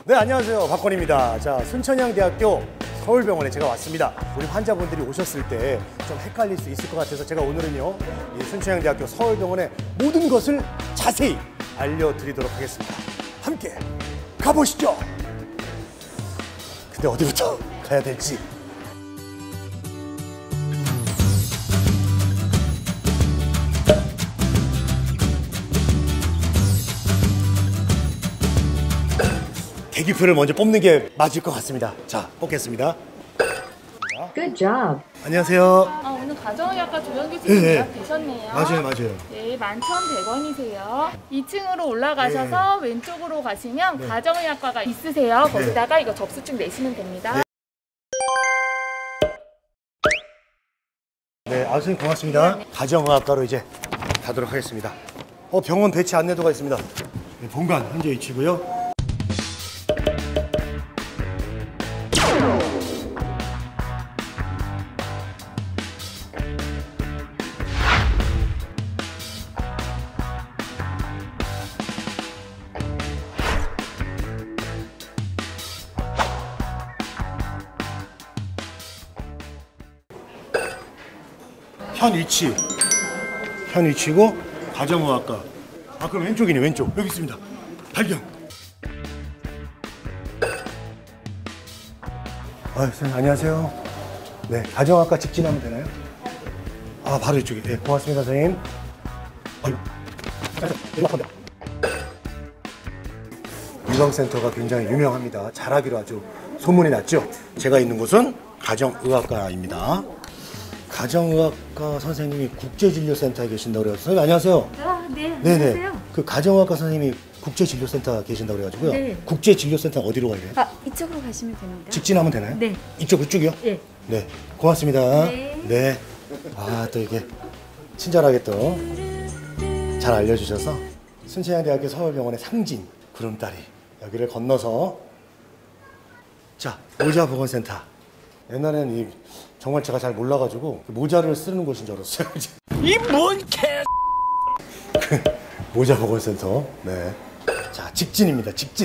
네, 안녕하세요. 박건입니다. 자, 순천향대학교 서울병원에 제가 왔습니다. 우리 환자분들이 오셨을 때 좀 헷갈릴 수 있을 것 같아서 제가 오늘은요, 이 순천향대학교 서울병원의 모든 것을 자세히 알려드리도록 하겠습니다. 함께 가보시죠. 근데 어디부터 가야 될지. 대기표를 먼저 뽑는 게 맞을 것 같습니다. 자, 뽑겠습니다. Good job. 안녕하세요. 오늘 가정의학과 조영 교수님 네. 예약 되셨네요. 맞아요. 네, 11,100원이세요. 2층으로 올라가셔서 왼쪽으로 가시면 가정의학과가 있으세요. 거기다가 이거 접수증 내시면 됩니다. 네, 선생님 고맙습니다. 가정의학과로 이제 가도록 하겠습니다. 병원 배치 안내도가 있습니다. 네, 본관 현재 위치고요. 현 위치고 가정의학과. 그럼 왼쪽이네. 왼쪽 여기 있습니다. 발견. 선생님 안녕하세요. 네, 가정의학과 직진하면 되나요? 바로 이쪽에. 네, 고맙습니다 선생님. 유방센터가 굉장히 유명합니다. 잘하기로 아주 소문이 났죠. 제가 있는 곳은 가정의학과입니다. 가정의학과 선생님이 국제진료센터에 계신다고 그래서 선생님 안녕하세요. 네, 네네. 안녕하세요. 그 가정의학과 선생님이 국제진료센터 계신다고 그래가지고요. 네. 국제진료센터 어디로 가야 돼요? 이쪽으로 가시면 됩니다. 직진하면 되나요? 네. 이쪽이요? 네. 네. 고맙습니다. 네. 또 이게 친절하게 또 잘 알려주셔서 순천향대학교 서울병원의 상징 구름다리 여기를 건너서 자, 모자보건센터. 옛날에는 정말 제가 잘 몰라가지고 모자를 쓰는 곳인 줄 알았어요. 이 뭔 개! 모자보건센터. 네. 자, 직진입니다. 직진.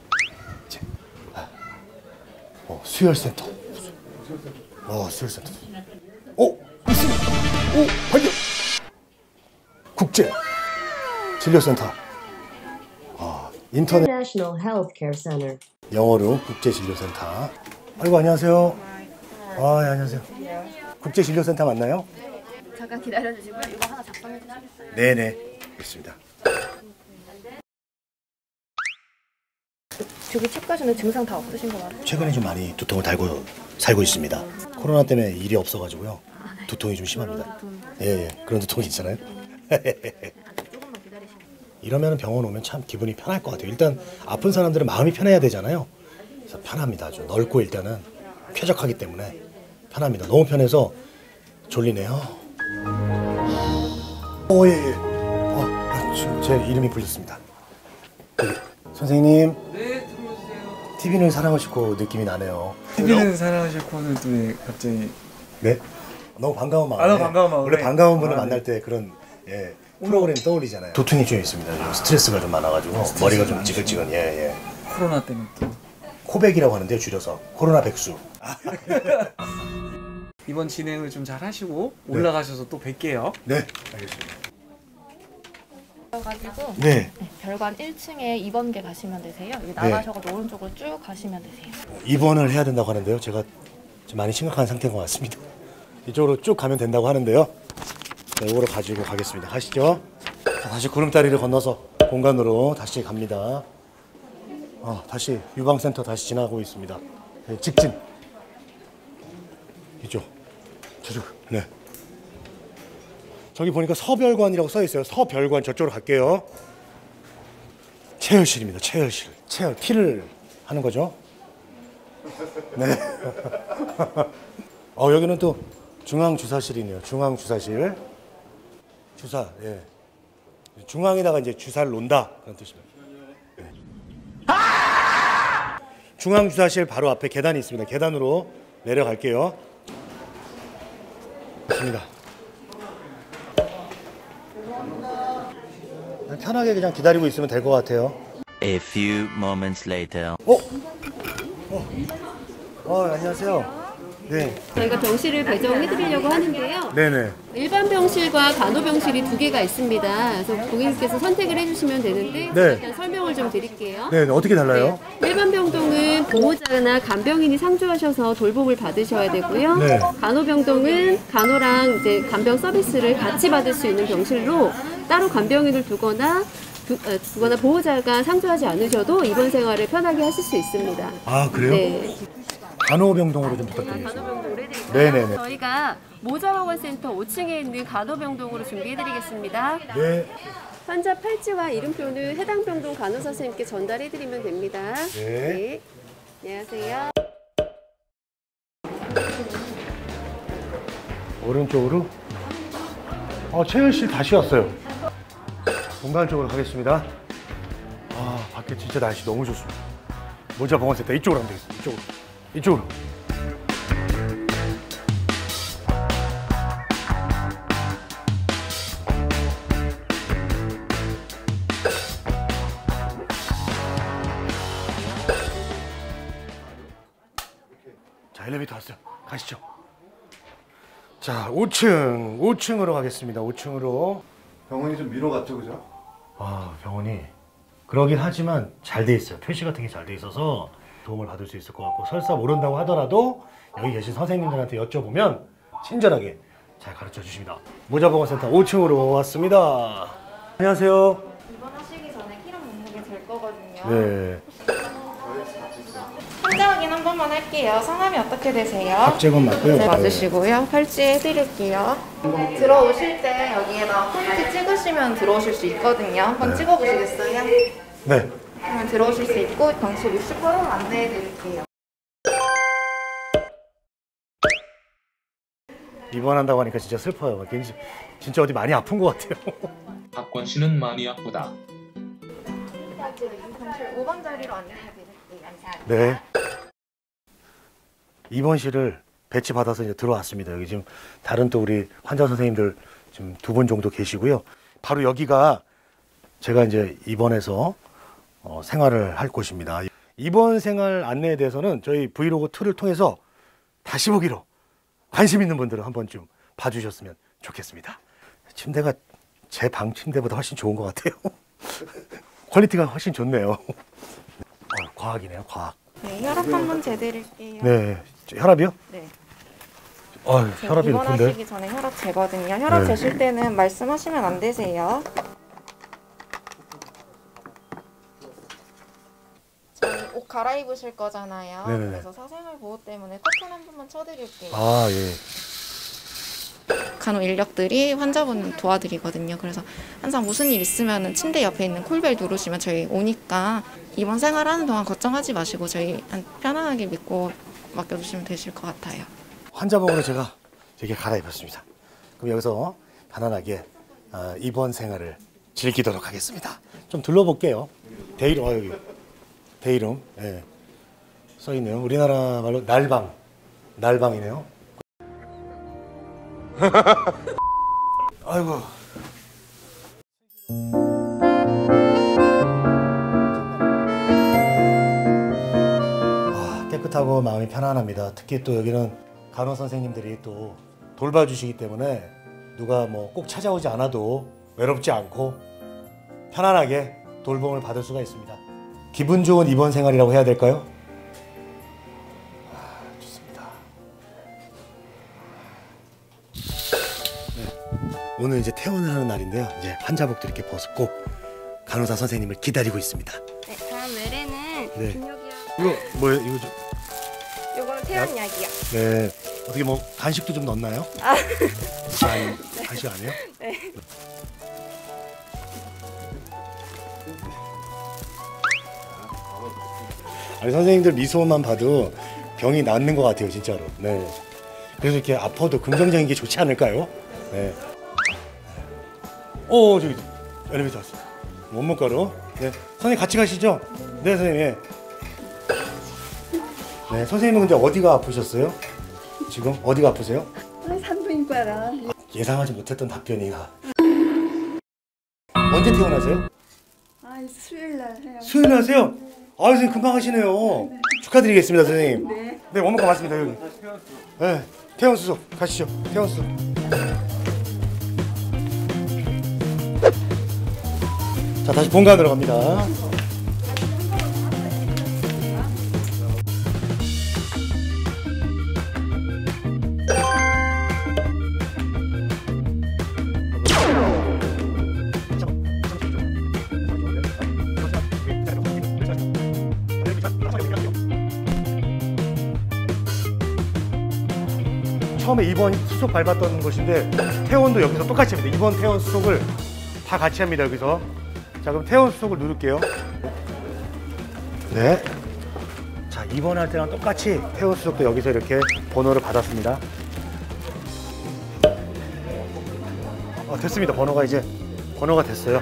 수혈센터. 수혈센터. 있습니다. 발견. 국제 진료센터. 인터넷. International Healthcare Center. 영어로 국제진료센터. 아이고 안녕하세요. 안녕하세요. 국제진료센터 맞나요? 잠깐 기다려주시고요. 이거 하나 작성해 주시겠어요? 네네. 있습니다. 저기 책 가시는 증상 다 없으신 거 맞아요? 최근에 좀 많이 두통을 달고 살고 있습니다. 코로나 때문에 일이 없어가지고요. 두통이 좀 심합니다. 예, 그런 두통이 있잖아요. 조금만 기다리시면. 이러면 병원 오면 참 기분이 편할 것 같아요. 일단 아픈 사람들은 마음이 편해야 되잖아요. 그래서 편합니다. 아주 넓고 일단은 쾌적하기 때문에 편합니다. 너무 편해서 졸리네요. 지금 제 이름이 불렸습니다. 선생님. 네, 들어오세요. TV는 사랑을 싣고 느낌이 나네요. TV는 사랑을 싣고는 또 왜 갑자기. 네? 너무 반가운 마음에. 너무 반가운 마음에. 원래 반가운 분을 네. 만날 때 그런 프로그램이 떠올리잖아요. 두통이 좀 있습니다. 스트레스가 좀 많아가지고 머리가 좀 지글지글. 코로나 때문에 또. 코백이라고 하는데요, 줄여서 코로나 백수. 이번 진행을 좀 잘 하시고 올라가셔서 또 뵐게요. 네, 알겠습니다. 가지고 네, 별관 1층에 2번개 가시면 되세요. 여기 나가셔서 오른쪽으로 쭉 가시면 되세요. 입원을 해야 된다고 하는데요. 제가 좀 많이 심각한 상태인 것 같습니다. 이쪽으로 쭉 가면 된다고 하는데요. 네, 이거로 가지고 가겠습니다. 가시죠. 자, 다시 구름다리를 건너서 공간으로 다시 갑니다. 다시 유방센터 다시 지나고 있습니다. 네, 직진. 이쪽. 저쪽. 네. 저기 보니까 서별관이라고 써 있어요. 서별관 저쪽으로 갈게요. 체열실입니다. 체열실. 피를 하는 거죠. 네. 여기는 또 중앙주사실이네요. 중앙주사실. 주사. 예. 중앙에다가 이제 주사를 놓는다 그런 뜻입니다. 네. 중앙주사실 바로 앞에 계단이 있습니다. 계단으로 내려갈게요. 좋습니다. 편하게 그냥 기다리고 있으면 될 것 같아요. A few moments later. 안녕하세요. 네. 저희가 병실을 배정해드리려고 하는데요. 네네. 일반 병실과 간호병실이 두 개가 있습니다. 그래서 고객님께서 선택을 해주시면 되는데 네. 일단 설명을 좀 드릴게요. 네, 어떻게 달라요? 네. 일반 병동은 보호자나 간병인이 상주하셔서 돌봄을 받으셔야 되고요. 네. 간호병동은 간호랑 이제 간병 서비스를 같이 받을 수 있는 병실로 따로 간병인을 두거나 보호자가 상주하지 않으셔도 입원 생활을 편하게 하실 수 있습니다. 아, 그래요? 네. 간호병동으로 좀 부탁드리겠습니다. 간호병동으로 해드릴까요? 네네네. 저희가 모자병원센터 5층에 있는 간호병동으로 준비해드리겠습니다. 네. 환자 팔찌와 이름표는 해당 병동 간호사 선생님께 전달해드리면 됩니다. 네. 안녕하세요. 오른쪽으로. 채연 씨 다시 왔어요. 공간 쪽으로 가겠습니다. 밖에 진짜 날씨 너무 좋습니다. 모자 병원센터 이쪽으로 가면 되겠습니다. 이쪽으로. 자, 엘리베이터 왔어요. 가시죠. 자, 5층으로 가겠습니다. 5층으로. 병원이 좀 미로 같죠, 그죠? 병원이 그러긴 하지만 잘 돼 있어요. 표시 같은 게 잘 돼 있어서 도움을 받을 수 있을 것 같고, 설사 모른다고 하더라도 여기 계신 선생님들한테 여쭤보면 친절하게 잘 가르쳐 주십니다. 모자보건센터 5층으로 왔습니다. 안녕하세요. 입원하시기 전에 키랑 몸무게 잴 거거든요. 네. 환자 확인 한 번만 할게요. 성함이 어떻게 되세요? 박재건 맞고요. 네, 맞으시고요. 팔찌 해드릴게요. 들어오실 때 여기에다 포인트 찍으시면 들어오실 수 있거든요. 한번 찍어보시겠어요? 네. 그러면 들어오실 수 있고 병실 60% 안내해드릴게요. 입원한다고 하니까 진짜 슬퍼요. 진짜 어디 많이 아픈 것 같아요. 박권 씨는 많이 아프다. 병실 5번 자리로 안내해드릴게요. 네. 입원실을 배치받아서 이제 들어왔습니다. 여기 지금 다른 또 우리 환자 선생님들 지금 2분 정도 계시고요. 바로 여기가 제가 이제 입원해서 생활을 할 곳입니다. 입원 생활 안내에 대해서는 저희 브이로그 2를 통해서 다시 보기로 관심 있는 분들은 한 번쯤 봐주셨으면 좋겠습니다. 침대가 제 방 침대보다 훨씬 좋은 것 같아요. 퀄리티가 훨씬 좋네요. 과학이네요, 과학. 네, 혈압 한번 재드릴게요. 네, 혈압이요? 네. 혈압이 높은데. 입원하시기 전에 혈압 재거든요. 혈압 네. 재실 때는 말씀하시면 안 되세요. 저희 옷 갈아입으실 거잖아요. 네네네. 그래서 사생활 보호 때문에 커튼 한 번만 쳐드릴게요. 예. 간호 인력들이 환자분 도와드리거든요. 그래서 항상 무슨 일 있으면 침대 옆에 있는 콜벨 누르시면 저희 오니까 입원 생활하는 동안 걱정하지 마시고 저희 편안하게 믿고 맡겨주시면 되실 것 같아요. 환자복으로 제가 되게 갈아입었습니다. 그럼 여기서 편안하게 입원 생활을 즐기도록 하겠습니다. 좀 둘러볼게요. 대이름, 여기 대이름, 예, 써 있네요. 우리나라 말로 날방이네요. 아이고. 깨끗하고 마음이 편안합니다. 특히 또 여기는 간호 선생님들이 또 돌봐주시기 때문에 누가 뭐 꼭 찾아오지 않아도 외롭지 않고 편안하게 돌봄을 받을 수가 있습니다. 기분 좋은 입원 생활이라고 해야 될까요? 좋습니다. 네, 오늘 이제 퇴원을 하는 날인데요. 이제 환자복도 이렇게 벗고 간호사 선생님을 기다리고 있습니다. 네, 다음 외래는 네. 근육이랑 이거 뭐예요? 이거 좀. 요거는 퇴원약이요. 네. 어떻게 뭐 간식도 좀 넣었나요? 간식 아니에요? 네. 아니 선생님들 미소만 봐도 병이 낫는 것 같아요, 진짜로. 네. 그래서 이렇게 아파도 긍정적인 게 좋지 않을까요? 네. 저기 엘리베이터 왔어. 원목가로. 네. 선생님 같이 가시죠? 네, 선생님. 예. 네, 선생님은 근데 어디가 아프셨어요? 지금 어디가 아프세요? 산부인과라. 예상하지 못했던 답변이가. 언제 태어나세요? 수요일 날 해요. 수요일 하세요? 아, 선생님 금방 하시네요. 축하드리겠습니다, 선생님. 네. 네, 원무 고맙습니다, 여기. 네, 태원수소 가시죠. 태원수소. 자, 다시 본관으로 갑니다. 처음에 2번 수속 밟았던 곳인데 태원도 여기서 똑같이 합니다. 2번 태원 수속을 다 같이 합니다. 여기서. 자, 그럼 태원 수속을 누를게요. 네. 자, 2번 할 때랑 똑같이 태원 수속도 여기서 이렇게 번호를 받았습니다. 됐습니다. 번호가 됐어요.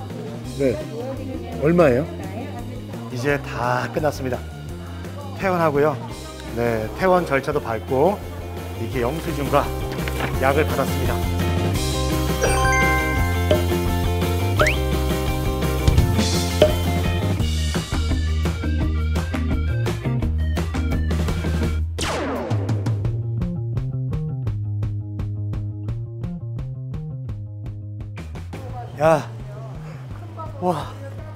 네. 얼마예요? 이제 다 끝났습니다. 퇴원하고요. 네, 퇴원 절차도 밟고 이렇게 영수증과 약을 받았습니다. 야, 와,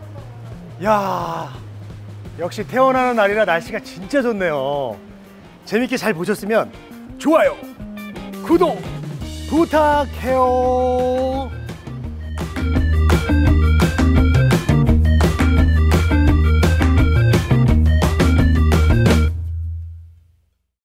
야, 역시 퇴원하는 날이라 날씨가 진짜 좋네요. 재밌게 잘 보셨으면 좋아요, 구독 부탁해요.